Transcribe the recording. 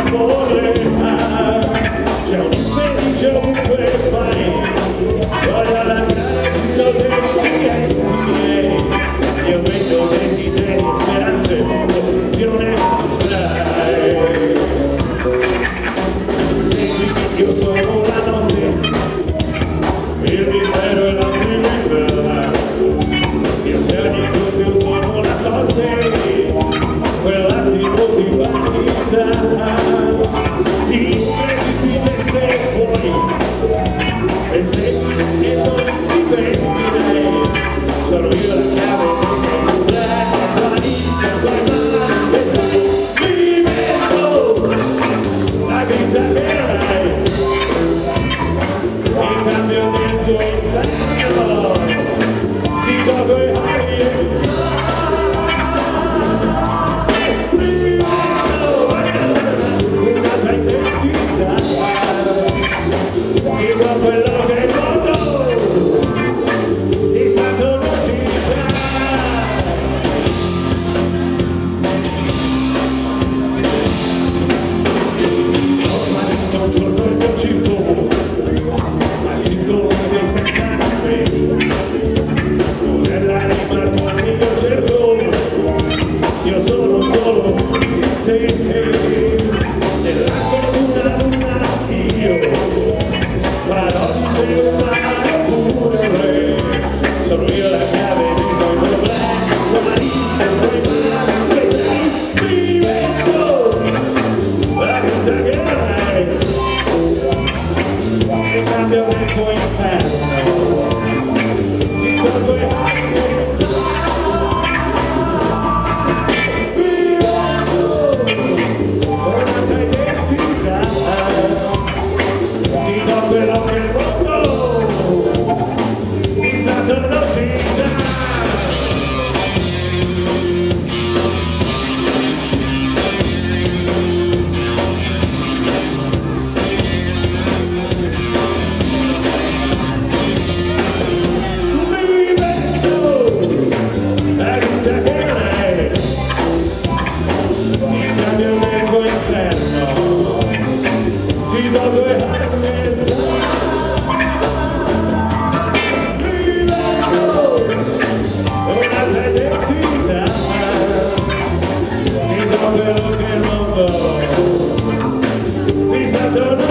C'è un infelice ovunque vai, voglio allargare il giro dei clienti miei. Io vedo desideri, speranze, protezione, strai. Seguimi, io sono la notte, il mistero e l'ambiguità. Io piani con te, io sono la sorte, quell'attimo di vanità. Incredibile se vuoi, e se non ti pentirei, sono io la chiave dei problemi, guarisca poi male, mi metto la grinta che non hai, in cambio del tuo inferno, ti do quei high and quello che il mondo di santo non ci dà. Ho mandato un giorno il mio circo, ma il circo che senza me non è l'anima tua che io cerco, io sono solo di te. Nell'acqua di una luna io farò di te un mare pure re, sono io la chiave dei tuoi problemi, guarisca poi male, vedrai, divento la vita che non hai, e cambio del tuo inferno, ti do quei high and vivendo un'altra identità. Ti do quello che il mondo di santo non ti dà. Mi metto la vita che non hai, in cambio del tuo inferno, ti do due anni. Un'altra identità, ti do quello che il mondo di santo non